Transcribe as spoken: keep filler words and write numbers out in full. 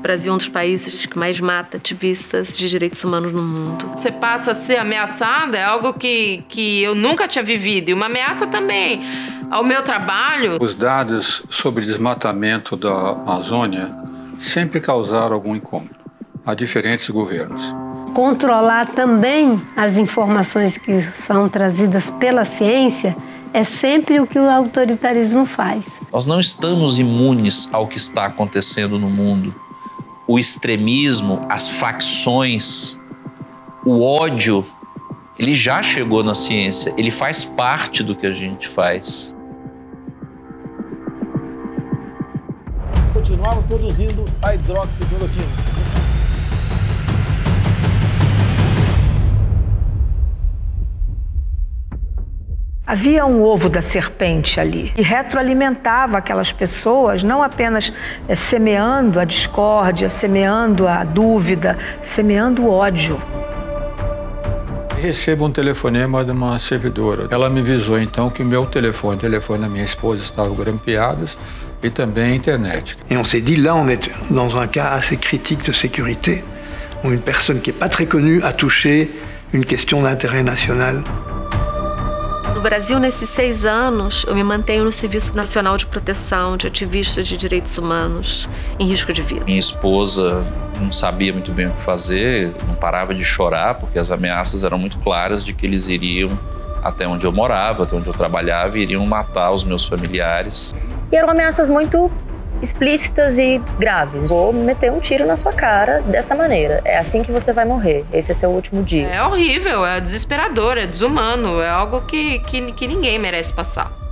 Brasil é um dos países que mais mata ativistas de direitos humanos no mundo. Você passa a ser ameaçada, é algo que, que eu nunca tinha vivido. E uma ameaça também ao meu trabalho. Os dados sobre desmatamento da Amazônia sempre causaram algum incômodo a diferentes governos. Controlar também as informações que são trazidas pela ciência é sempre o que o autoritarismo faz. Nós não estamos imunes ao que está acontecendo no mundo. O extremismo, as facções, o ódio, ele já chegou na ciência, ele faz parte do que a gente faz. Continuamos produzindo a hidroxicloroquina. Havia um ovo da serpente ali e retroalimentava aquelas pessoas, não apenas é, semeando a discórdia, semeando a dúvida, semeando o ódio. Recebo um telefonema de uma servidora. Ela me avisou então que meu telefone, o telefone da minha esposa estavam grampeados e também a internet. Et on s'est dit, là on est dans un cas assez critique de sécurité, où une personne qui n'est pas très connue a touché une question d'intérêt national. No Brasil, nesses seis anos, eu me mantenho no Serviço Nacional de Proteção de Ativistas de Direitos Humanos em risco de vida. Minha esposa não sabia muito bem o que fazer, não parava de chorar, porque as ameaças eram muito claras de que eles iriam até onde eu morava, até onde eu trabalhava, e iriam matar os meus familiares. E eram ameaças muito explícitas e graves. Vou meter um tiro na sua cara dessa maneira. É assim que você vai morrer. Esse é seu último dia. É horrível, é desesperador, é desumano, é algo que, que, que ninguém merece passar.